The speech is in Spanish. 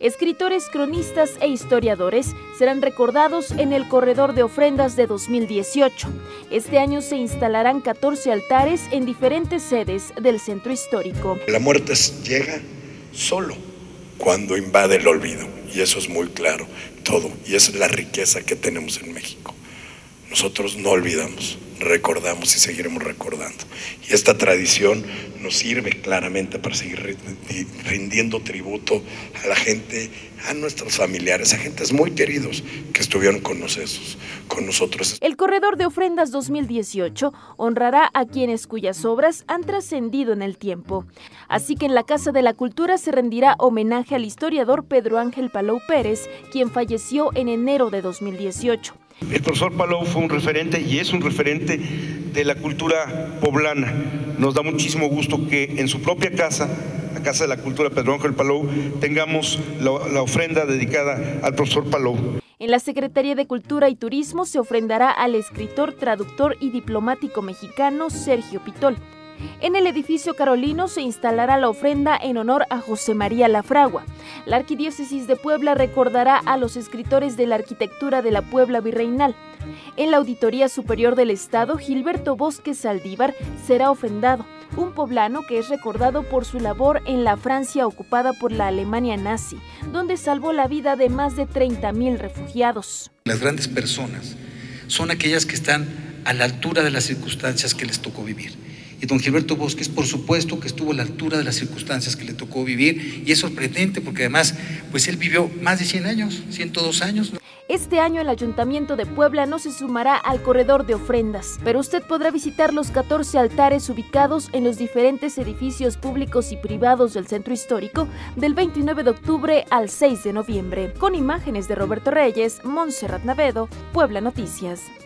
Escritores, cronistas e historiadores serán recordados en el Corredor de Ofrendas de 2018. Este año se instalarán 14 altares en diferentes sedes del centro histórico. La muerte llega solo cuando invade el olvido, y eso es muy claro, todo, y esa es la riqueza que tenemos en México. Nosotros no olvidamos, recordamos y seguiremos recordando. Y esta tradición nos sirve claramente para seguir rindiendo tributo a la gente, a nuestros familiares, a gentes muy queridos que estuvieron con nosotros. El Corredor de Ofrendas 2018 honrará a quienes cuyas obras han trascendido en el tiempo. Así que en la Casa de la Cultura se rendirá homenaje al historiador Pedro Ángel Palou Pérez, quien falleció en enero de 2018. El profesor Palou fue un referente y es un referente de la cultura poblana. Nos da muchísimo gusto que en su propia casa, la Casa de la Cultura Pedro Ángel Palou, tengamos la ofrenda dedicada al profesor Palou. En la Secretaría de Cultura y Turismo se ofrendará al escritor, traductor y diplomático mexicano Sergio Pitol. En el edificio carolino se instalará la ofrenda en honor a José María Lafragua. La Arquidiócesis de Puebla recordará a los escritores de la arquitectura de la Puebla virreinal. En la Auditoría Superior del Estado, Gilberto Bosque Saldívar será ofrendado, un poblano que es recordado por su labor en la Francia ocupada por la Alemania nazi, donde salvó la vida de más de 30,000 refugiados. Las grandes personas son aquellas que están a la altura de las circunstancias que les tocó vivir. Y don Gilberto Bosques, por supuesto que estuvo a la altura de las circunstancias que le tocó vivir, y es sorprendente porque además, pues él vivió más de 100 años, 102 años. Este año el Ayuntamiento de Puebla no se sumará al Corredor de Ofrendas, pero usted podrá visitar los 14 altares ubicados en los diferentes edificios públicos y privados del centro histórico del 29 de octubre al 6 de noviembre. Con imágenes de Roberto Reyes, Montserrat Navedo, Puebla Noticias.